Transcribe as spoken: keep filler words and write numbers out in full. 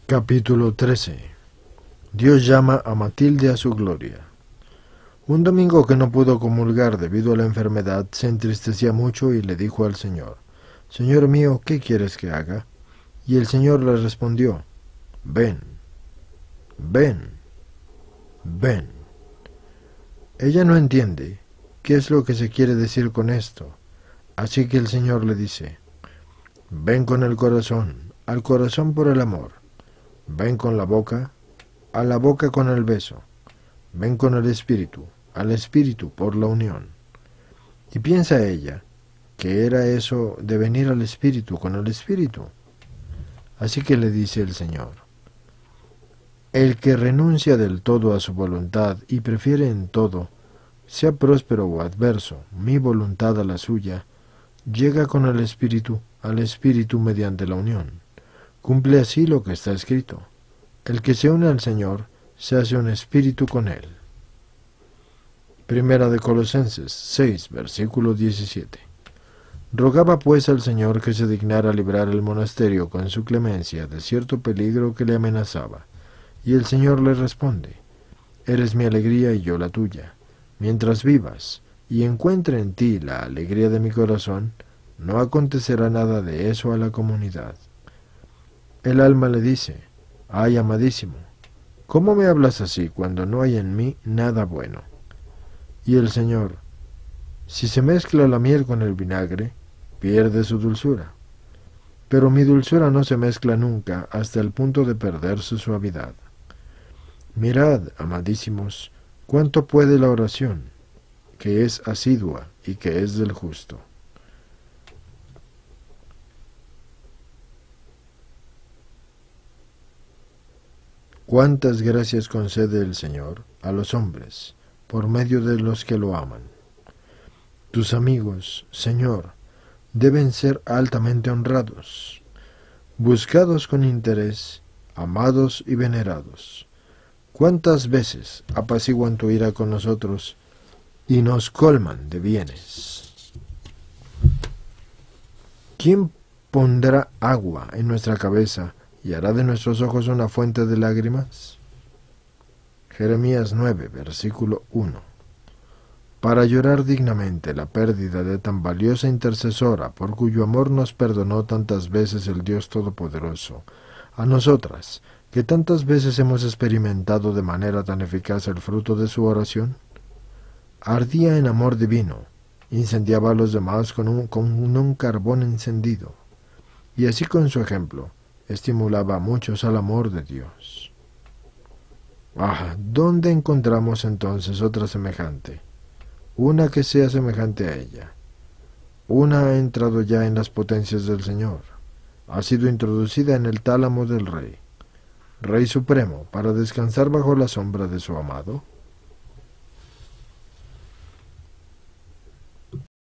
Capítulo trece. Dios llama a Matilde a su gloria. Un domingo que no pudo comulgar debido a la enfermedad, se entristecía mucho y le dijo al Señor: «Señor mío, ¿qué quieres que haga?» Y el Señor le respondió: «Ven, ven, ven». Ella no entiende qué es lo que se quiere decir con esto, así que el Señor le dice: «Ven con el corazón, al corazón por el amor. Ven con la boca, a la boca con el beso. Ven con el espíritu, al espíritu por la unión». Y piensa ella que era eso de venir al espíritu con el espíritu. Así que le dice el Señor: «El que renuncia del todo a su voluntad y prefiere en todo, sea próspero o adverso, mi voluntad a la suya, llega con el espíritu al espíritu mediante la unión. Cumple así lo que está escrito: el que se une al Señor se hace un espíritu con él». Primera de Colosenses seis, versículo diecisiete. Rogaba pues al Señor que se dignara librar el monasterio con su clemencia de cierto peligro que le amenazaba. Y el Señor le responde: «Eres mi alegría y yo la tuya. Mientras vivas y encuentre en ti la alegría de mi corazón, no acontecerá nada de eso a la comunidad». El alma le dice: «Ay, amadísimo, ¿cómo me hablas así cuando no hay en mí nada bueno?» Y el Señor: «Si se mezcla la miel con el vinagre, pierde su dulzura. Pero mi dulzura no se mezcla nunca hasta el punto de perder su suavidad. Mirad, amadísimos, cuánto puede la oración, que es asidua y que es del justo». Cuántas gracias concede el Señor a los hombres por medio de los que lo aman. Tus amigos, Señor, deben ser altamente honrados, buscados con interés, amados y venerados. Cuántas veces apaciguan tu ira con nosotros y nos colman de bienes. ¿Quién pondrá agua en nuestra cabeza y hará de nuestros ojos una fuente de lágrimas? Jeremías nueve, versículo uno. Para llorar dignamente la pérdida de tan valiosa intercesora, por cuyo amor nos perdonó tantas veces el Dios Todopoderoso, a nosotras, que tantas veces hemos experimentado de manera tan eficaz el fruto de su oración, ardía en amor divino, incendiaba a los demás con un, con un carbón encendido, y así con su ejemplo estimulaba a muchos al amor de Dios. Ah, ¿dónde encontramos entonces otra semejante? Una que sea semejante a ella. Una ha entrado ya en las potencias del Señor, ha sido introducida en el tálamo del Rey, Rey Supremo, para descansar bajo la sombra de su amado.